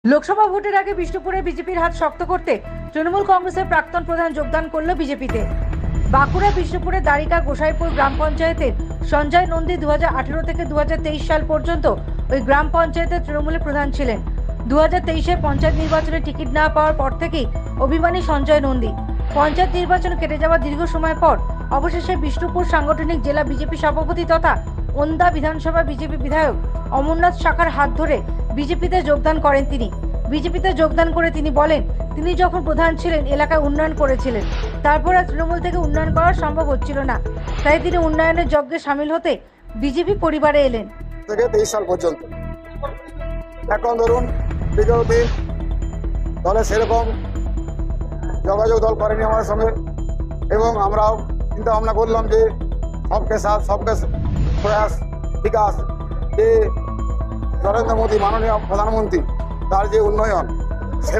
লোকসভা ভোটের আগে বিষ্ণুপুরে বিজেপির হাত শক্ত করতে তৃণমূল কংগ্রেসের প্রাক্তন প্রধান যোগদান করল বিজেপিতে। বাঁকুড়া বিষ্ণুপুরে দ্বারিকা গোসাইপুর গ্রাম পঞ্চায়েতের সঞ্জয় নন্দী 2018 থেকে 2023 সাল পর্যন্ত ওই গ্রাম পঞ্চায়েতের তৃণমূলের প্রধান ছিলেন। 2023-এ পঞ্চায়েত নির্বাচনে টিকিট না পাওয়ার পর থেকেই অভিমানী সঞ্জয় নন্দী। পঞ্চায়েত নির্বাচন কেটে যাওয়ার দীর্ঘ সময় পর অবশেষে বিষ্ণুপুর সাংগঠনিক জেলা বিজেপি সভাপতি তথা ওন্দা বিধানসভা বিজেপি বিধায়ক অমরনাথ শাখার হাত ধরে বিজেপিতে যোগদান করেন তিনি। বিজেপিতে যোগদান করে তিনি বলেন, তিনি যখন প্রধান ছিলেন এলাকায় উন্নয়ন করেছিলেন, তারপর আর তৃণমূল থেকে উন্নয়ন করা সম্ভব হচ্ছিল না, তাই তিনি উন্নয়নের যজ্ঞে সামিল হতে বিজেপি পরিবারে এলেন। থেকে 23 সাল পর্যন্ত এখন ধরুন বিগত দিন দলে সেরকম যোগাযোগ দল করেনি আমার সঙ্গে, এবং আমরাও চিন্তা ভাবনা করলাম যে সবকে সাথ সবকে প্রয়াস বিকাশ, যে নরেন্দ্র মোদী মাননীয় প্রধানমন্ত্রী তার যে উন্নয়ন, সেই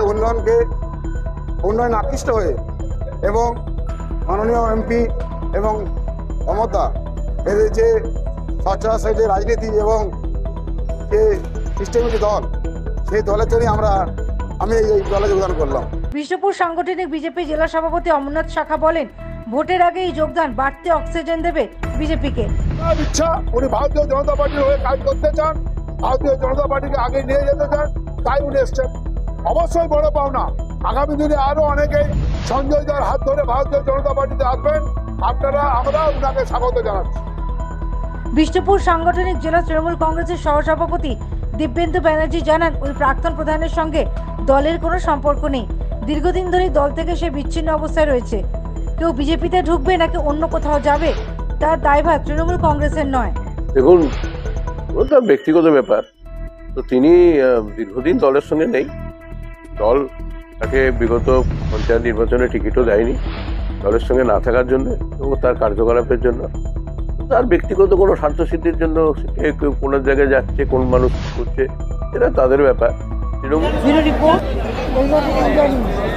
উন্নয়ন আকৃষ্ট হয়ে এবং মাননীয় এমপি এবং মমতা এদের যে সচরাচর যে রাজনীতি এবং যে সিস্টেমেটিক দল, সেই দলের জন্যই আমি এই দলে যোগদান করলাম। বিষ্ণুপুর সাংগঠনিক বিজেপি জেলা সভাপতি অমরনাথ শাখা বলেন, ভোটের আগে এই যোগদান বাড়তি অক্সিজেন দেবে বিজেপিকে। ইচ্ছা উনি ভারতীয় জনতা পার্টির হয়ে কাজ করতে চান, ভারতীয় জনতা পার্টিকে আগে নিয়ে যেতে চান, তাই উনি এসছেন। অবশ্যই বড় পাওনা, আগামী দিনে আরো অনেকেই সঞ্জয় দার হাত ধরে ভারতীয় জনতা পার্টিতে আসবেন। আমরা উনাকে স্বাগত জানাচ্ছি। বিষ্ণুপুর সাংগঠনিক জেলা তৃণমূল কংগ্রেসের সহসভাপতি দিব্যেন্দু ব্যানার্জি জানান, ওই প্রাক্তন প্রধানের সঙ্গে দলের কোনো সম্পর্ক নেই। দীর্ঘদিন ধরে দল থেকে সে বিচ্ছিন্ন অবস্থায় রয়েছে। কেউ বিজেপিতে ঢুকবে নাকি অন্য কোথাও যাবে, তার দায়ভার তৃণমূল কংগ্রেসের নয়। দেখুন, ওটা ব্যক্তিগত ব্যাপার। তো তিনি দীর্ঘদিন দলের সঙ্গে নেই। দল তাকে বিগত পঞ্চায়েত নির্বাচনে টিকিটও দেয়নি দলের সঙ্গে না থাকার জন্য এবং তার কার্যকলাপের জন্য। তার ব্যক্তিগত কোনো স্বার্থসিদ্ধির জন্য কেউ কোনো জায়গায় যাচ্ছে, কোন মানুষ করছে, এটা তাদের ব্যাপার। তৃণমূল রিপোর্ট।